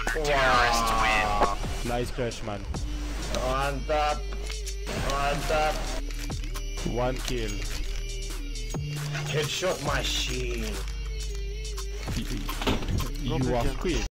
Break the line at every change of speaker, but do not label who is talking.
Terrorists win.
Nice crash, man.
On top. On top.
1 kill.
Headshot machine.
You are quick.